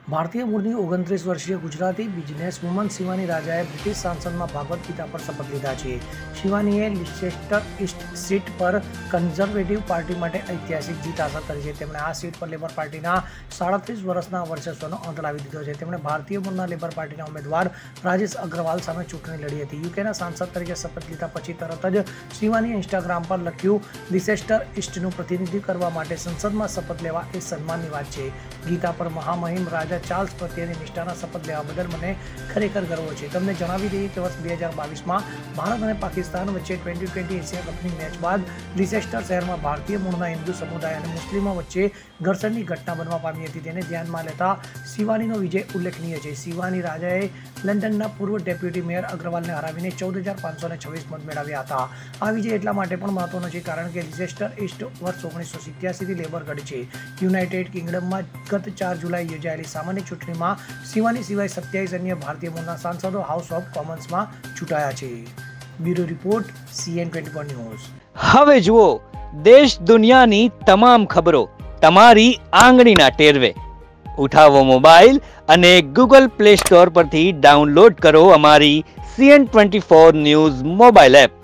ભારતીય મૂળની 29 વર્ષીય ગુજરાતી બિઝનેસ વુમન શિવાની રાજાએ બ્રિટિશ સાંસદમાં ભાગવત ગીતા પર શપથ લીધા છે। શિવાનીએ લિચેસ્ટર ઈસ્ટ સીટ પર કન્ઝર્વેટિવ પાર્ટી માટે ઐતિહાસિક જીત હાંસલ કરી છે। તેમણે આ સીટ પર લેબર પાર્ટીના 37 વર્ષના વર્ચસ્વનો અંત લાવી દીધો છે। તેમણે ભારતીય મૂળના લેબર પાર્ટીના ઉમેદવાર રાજેશ અગ્રવાલ સામે ચૂંટણી લડી હતી। યુકેના સાંસદ તરીકે શપથ લીધા પછી તરત જ શિવાનીએ ઇન્સ્ટાગ્રામ પર લખ્યું, લિચેસ્ટર ઈસ્ટનું પ્રતિનિધિત્વ કરવા માટે સંસદમાં શપથ લેવા એ સન્માનની વાત છે। ગીતા પર મહામહિમ રાજા ચાર્લ્સ પ્રત્યેની નિષ્ઠાના શપથ લેવા બદલ મને ખરેખર ગર્વ છે। તમને જણાવી દઈએ કે વર્ષ 2022માં ભારત અને પાકિસ્તાન વચ્ચે T20 એશિયા કપની મેચ બાદ લિચેસ્ટર શહેરમાં ભારતીય મૂળના હિન્દુ સમુદાય અને મુસ્લિમો વચ્ચે ઘર્ષણની ઘટના બનવા પામી હતી। તેને ધ્યાનમાં લેતા શિવાનીનો વિજય ઉલ્લેખનીય છે। શિવાની રાજાએ લંડનના પૂર્વ ડેપ્યુટી મેયર અગ્રવાલને હરાવીને 14,526 મત મેળવ્યા હતા। આ વિજય એટલા માટે પણ મહત્વનો છે કારણ કે લિચેસ્ટર ઈસ્ટ વર્ષ 1987થી લેબર ગઢ છે। યુનાઇટેડ કિંગડમમાં ગત 4 જુલાઈ યોજાયેલી સામાન્ય ચૂંટણીમાં શિવાની સિવાય 27 અન્ય ભારતીય મૂળના સાંસદો હાઉસ ઓફ કોમન્સમાં ચૂંટાયા છે। Bureau report CN24 news. હવે જુઓ દેશ દુનિયાની તમામ ખબરો તમારી આંગળીના ટેરવે। ઉઠાવો મોબાઈલ અને ગૂગલ પ્લે સ્ટોર પરથી ડાઉનલોડ કરો અમારી CN24 ન્યૂઝ મોબાઈલ એપ।